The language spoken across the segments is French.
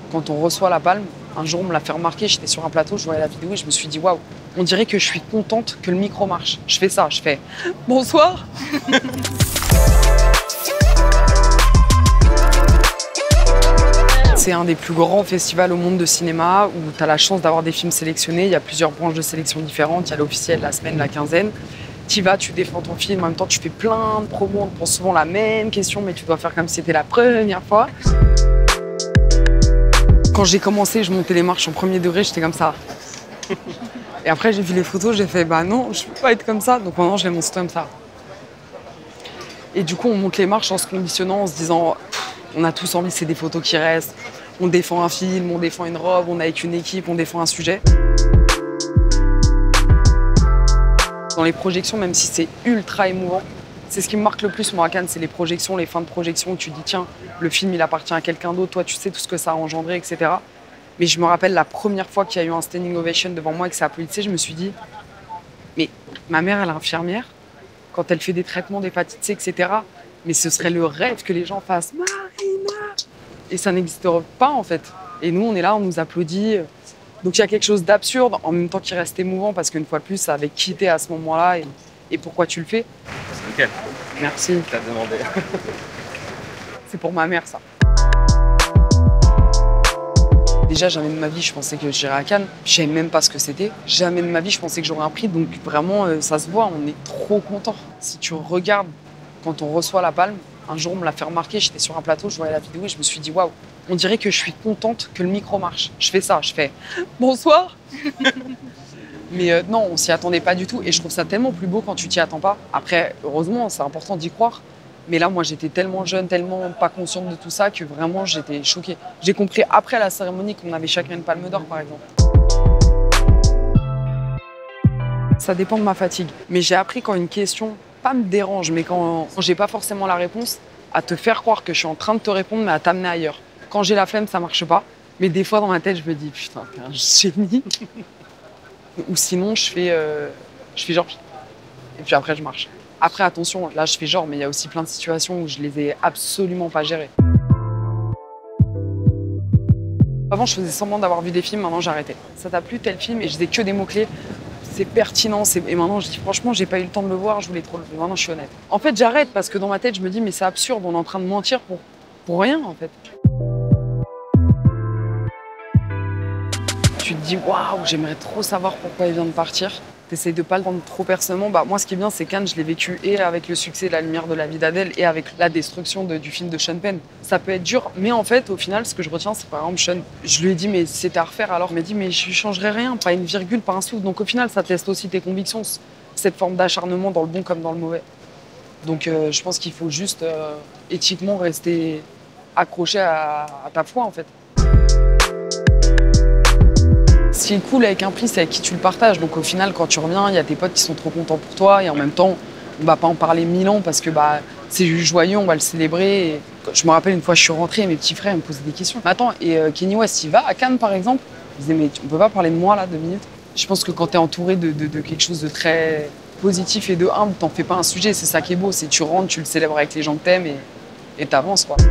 Quand on reçoit la palme, un jour on me l'a fait remarquer, j'étais sur un plateau, je voyais la vidéo et je me suis dit waouh, on dirait que je suis contente que le micro marche. Je fais ça, je fais bonsoir. C'est un des plus grands festivals au monde de cinéma où tu as la chance d'avoir des films sélectionnés. Il y a plusieurs branches de sélection différentes. Il y a l'officiel, la semaine, la quinzaine. Tu vas, tu défends ton film. En même temps, tu fais plein de promos. On te pose souvent la même question, mais tu dois faire comme si c'était la première fois. Quand j'ai commencé, je montais les marches en premier degré, j'étais comme ça. Et après, j'ai vu les photos, j'ai fait bah non, je peux pas être comme ça. Donc maintenant, je les monte comme ça. Et du coup, on monte les marches en se conditionnant, en se disant on a tous envie, c'est des photos qui restent. On défend un film, on défend une robe, on est avec une équipe, on défend un sujet. Dans les projections, même si c'est ultra émouvant, c'est ce qui me marque le plus, moi, à Cannes, c'est les projections, les fins de projection où tu dis tiens, le film, il appartient à quelqu'un d'autre, toi, tu sais tout ce que ça a engendré, etc. Mais je me rappelle la première fois qu'il y a eu un standing ovation devant moi et que ça a applaudi, je me suis dit mais ma mère, elle est infirmière, quand elle fait des traitements d'hépatite C, etc. Mais ce serait le rêve que les gens fassent Marina. Et ça n'existe pas en fait. Et nous, on est là, on nous applaudit. Donc il y a quelque chose d'absurde, en même temps qui reste émouvant, parce qu'une fois de plus, ça avait quitté à ce moment-là. Et pourquoi tu le fais? C'est lequel? Merci. T'as demandé. C'est pour ma mère, ça. Déjà, jamais de ma vie, je pensais que j'irais à Cannes. Je savais même pas ce que c'était. Jamais de ma vie, je pensais que j'aurais un prix. Donc vraiment, ça se voit, on est trop contents. Si tu regardes quand on reçoit la palme, un jour, on me l'a fait remarquer, j'étais sur un plateau, je voyais la vidéo et je me suis dit waouh, on dirait que je suis contente que le micro marche. Je fais ça, je fais bonsoir. Mais non, on s'y attendait pas du tout et je trouve ça tellement plus beau quand tu t'y attends pas. Après, heureusement, c'est important d'y croire. Mais là, moi, j'étais tellement jeune, tellement pas consciente de tout ça que vraiment, j'étais choquée. J'ai compris après la cérémonie qu'on avait chacun une palme d'or, par exemple. Ça dépend de ma fatigue. Mais j'ai appris quand une question, pas me dérange, mais quand j'ai pas forcément la réponse, à te faire croire que je suis en train de te répondre, mais à t'amener ailleurs. Quand j'ai la flemme, ça marche pas. Mais des fois, dans ma tête, je me dis, putain, t'es un génie. Ou sinon, je fais genre. Et puis après, je marche. Après, attention, là, je fais genre, mais il y a aussi plein de situations où je les ai absolument pas gérées. Avant, je faisais semblant d'avoir vu des films, maintenant, j'ai arrêté. Ça t'a plu tel film? Et je disais que des mots-clés. C'est pertinent. Et maintenant, je dis franchement, j'ai pas eu le temps de le voir, je voulais trop le voir. Maintenant, je suis honnête. En fait, j'arrête parce que dans ma tête, je me dis, mais c'est absurde, on est en train de mentir pour rien, en fait. Tu te dis, waouh, j'aimerais trop savoir pourquoi il vient de partir. T'essayes de pas le prendre trop personnellement. Bah, moi, ce qui est bien, c'est Cannes, je l'ai vécu et avec le succès de La lumière de la vie d'Adèle et avec la destruction du film de Sean Penn. Ça peut être dur, mais en fait, au final, ce que je retiens, c'est par exemple Sean. Je lui ai dit, mais c'était à refaire alors. Il m'a dit, mais je changerais rien, pas une virgule, pas un souffle. Donc au final, ça teste aussi tes convictions, cette forme d'acharnement dans le bon comme dans le mauvais. Donc je pense qu'il faut juste éthiquement rester accroché à ta foi, en fait. Ce qui est cool avec un prix, c'est avec qui tu le partages. Donc au final, quand tu reviens, il y a tes potes qui sont trop contents pour toi. Et en même temps, on va pas en parler 1000 ans parce que c'est juste joyeux, on va le célébrer. Et je me rappelle une fois, je suis rentrée et mes petits frères me posaient des questions. Mais attends, et Kanye West, il va à Cannes par exemple? Ils disaient, mais on peut pas parler de moi là, 2 minutes? Je pense que quand tu es entouré de quelque chose de très positif et de humble, t'en fais pas un sujet. C'est ça qui est beau. C'est tu rentres, tu le célèbres avec les gens que t'aimes et t'avances, quoi.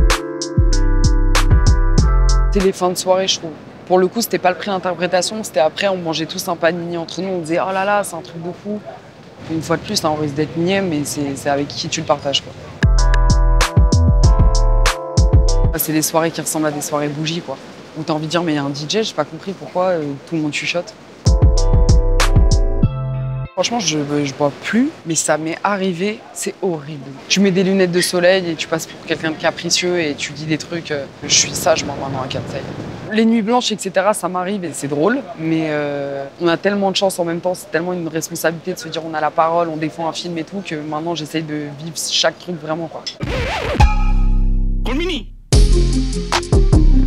C'est les fins de soirée, je trouve. Pour le coup, c'était pas le prix d'interprétation, c'était après, on mangeait tous un panini entre nous, on disait oh là là, c'est un truc de fou. Et une fois de plus, on risque d'être nième, mais c'est avec qui tu le partages, quoi. C'est des soirées qui ressemblent à des soirées bougies, quoi. Où t'as envie de dire mais il y a un DJ, j'ai pas compris pourquoi tout le monde chuchote. Franchement, je bois plus, mais ça m'est arrivé, c'est horrible. Tu mets des lunettes de soleil et tu passes pour quelqu'un de capricieux et tu dis des trucs. Je suis sage, moi, maintenant, à Capsaï. Les nuits blanches, etc., ça m'arrive et c'est drôle, mais on a tellement de chance en même temps, c'est tellement une responsabilité de se dire on a la parole, on défend un film et tout, que maintenant j'essaye de vivre chaque truc vraiment, quoi. Colmini.